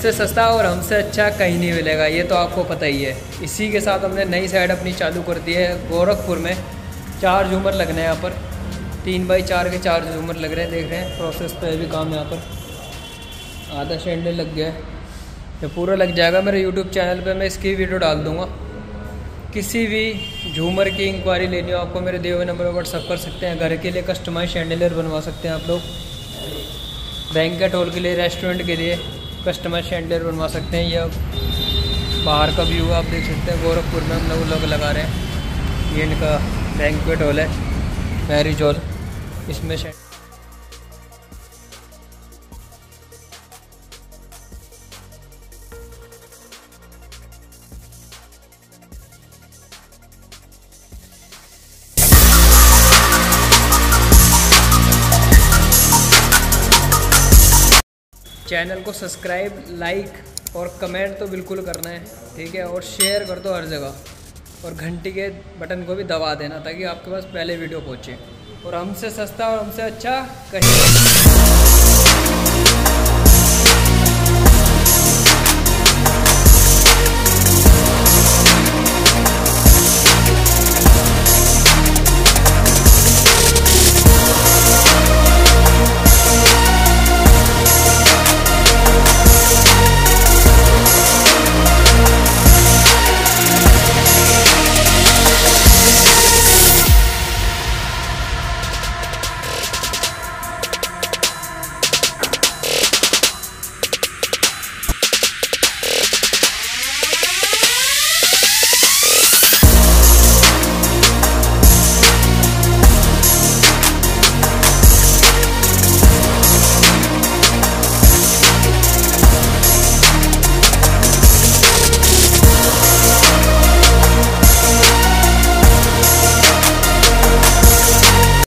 हमसे सस्ता और हमसे अच्छा कहीं नहीं मिलेगा, ये तो आपको पता ही है। इसी के साथ हमने नई साइड अपनी चालू कर दी है गोरखपुर में। 4 झूमर लगने हैं यहाँ पर, 3x4 के 4 झूमर लग रहे हैं, देख रहे हैं प्रोसेस पे है भी काम। यहाँ पर आधा शैंडल लग गया है, ये पूरा लग जाएगा। मेरे यूट्यूब चैनल पे मैं इसकी वीडियो डाल दूँगा। किसी भी झूमर की इंक्वायरी लेनी हो आपको मेरे दिए हुए नंबर पर व्हाट्सअप कर सकते हैं। घर के लिए कस्टमाइज शैंडलियर बनवा सकते हैं आप लोग, बैंकेट हॉल के लिए, रेस्टोरेंट के लिए कस्टमाइज शैंडलियर बनवा सकते हैं। या बाहर का व्यू आप देख सकते हैं, गोरखपुर में हम लोग लगा रहे हैं। ये इनका बैंकेट हॉल है, मैरिज हॉल, इसमें चैनल को सब्सक्राइब, लाइक और कमेंट तो बिल्कुल करना है, ठीक है। और शेयर कर दो हर जगह, और घंटी के बटन को भी दबा देना ताकि आपके पास पहले वीडियो पहुँचे। और हमसे सस्ता और हमसे अच्छा कहीं